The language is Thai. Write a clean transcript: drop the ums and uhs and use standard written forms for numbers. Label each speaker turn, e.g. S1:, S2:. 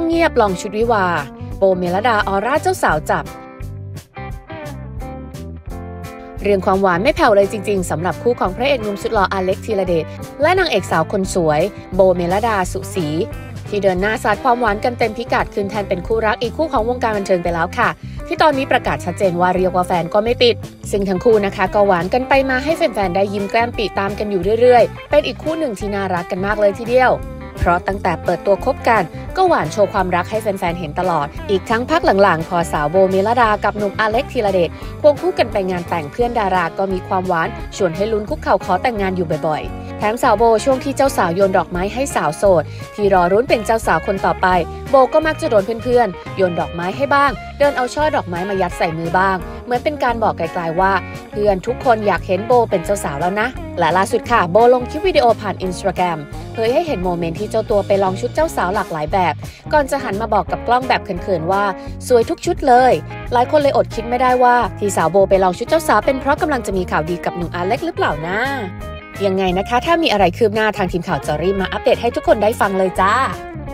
S1: เงียบลองชุดวิวาโบเมลดาออร่าเจ้าสาวจับเรื่องความหวานไม่แผ่วเลยจริงๆสำหรับคู่ของพระเอกหนุ่มสุดหล่ออเล็กธีรเดชและนางเอกสาวคนสวยโบเมลดาสุศรีที่เดินหน้าสาดความหวานกันเต็มพิกัดคืนแทนเป็นคู่รักอีกคู่ของวงการบันเทิงไปแล้วค่ะที่ตอนนี้ประกาศชัดเจนว่าเรียกว่าแฟนก็ไม่ติดซึ่งทั้งคู่นะคะก็หวานกันไปมาให้แฟนๆได้ยิ้มแก้มปีตามกันอยู่เรื่อยๆเป็นอีกคู่หนึ่งที่น่ารักกันมากเลยทีเดียวเพราะตั้งแต่เปิดตัวคบกันก็หวานโชว์ความรักให้แฟนๆเห็นตลอดอีกทั้งพักหลังๆพอสาวโบเมลดากับหนุ่มอเล็กธีรเดชควงคู่กันไปงานแต่งเพื่อนดาราก็มีความหวานชวนให้ลุ้นคุกเข่าขอแต่งงานอยู่บ่อยๆแถมสาวโบช่วงที่เจ้าสาวโยนดอกไม้ให้สาวโสดที่รอรุ้นเป็นเจ้าสาวคนต่อไปโบก็มักจะโดนเพื่อนๆโยนดอกไม้ให้บ้างเดินเอาช่อดอกไม้มายัดใส่มือบ้างเหมือนเป็นการบอกไกลๆว่าเพื่อนทุกคนอยากเห็นโบเป็นเจ้าสาวแล้วนะและล่าสุดค่ะโบลงคลิปวิดีโอผ่าน Instagram เผยให้เห็นโมเมนต์ที่เจ้าตัวไปลองชุดเจ้าสาวหลากหลายแบบก่อนจะหันมาบอกกับกล้องแบบเขินๆว่าสวยทุกชุดเลยหลายคนเลยอดคิดไม่ได้ว่าที่สาวโบไปลองชุดเจ้าสาวเป็นเพราะกำลังจะมีข่าวดีกับหนุ่มอเล็กหรือเปล่านะยังไงนะคะถ้ามีอะไรคืบหน้าทางทีมข่าวจะรีบมาอัปเดตให้ทุกคนได้ฟังเลยจ้า